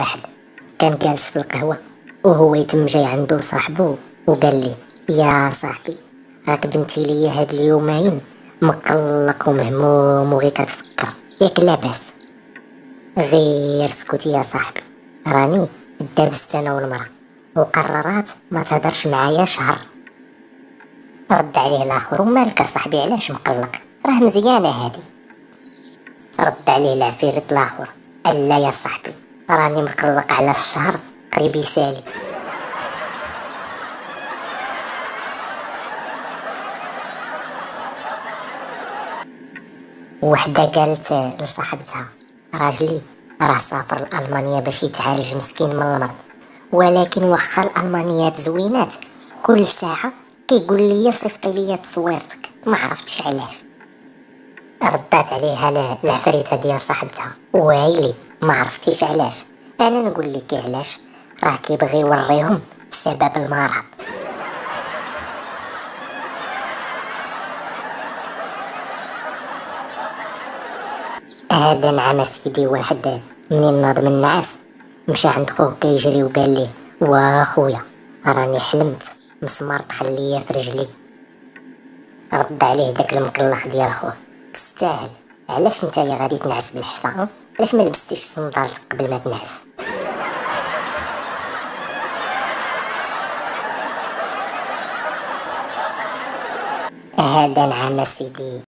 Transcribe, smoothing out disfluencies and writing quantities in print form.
واحد كان جالس في القهوة وهو يتم جاي عنده صاحبه وقال لي: يا صاحبي، راك بنتي ليا هاد اليومين مقلق ومهموم وغير كتفكر، ياك لاباس؟ غير سكوت يا صاحبي، راني دابست انا والمرا وقررات ما تهدرش معايا شهر. رد عليه الاخر: ومالك صاحبي، علاش مقلق؟ راه مزيانه هادي. رد عليه العفيريت الاخر: الا يا صاحبي، راني مقلق على الشهر قريب يسالي. وحده قالت لصاحبتها: راجلي راه سافر لألمانيا باش يتعالج مسكين من المرض، ولكن واخا الألمانيات زوينات كل ساعة كيقول لي صيفطي لي تصويرتك، ما عرفتش علاش. ردات عليها العفريتة ديال صاحبتها: ويلي ما عرفتيش علاش؟ انا نقول لك علاش، راه كيبغي يوريهم سبب المرض. هذا نعم سيدي، واحد منين ناض من النعاس مشى عند خوه كيجري وقال ليه: واخويا راني حلمت مسمار تخليه في رجلي. رد عليه داك المكلخ ديال خوه: تستاهل، علاش نتايا غادي تنعس بالحفا؟ علاش ما لبستيش صندالتك قبل ما تنعس؟ هذا نعم سيدي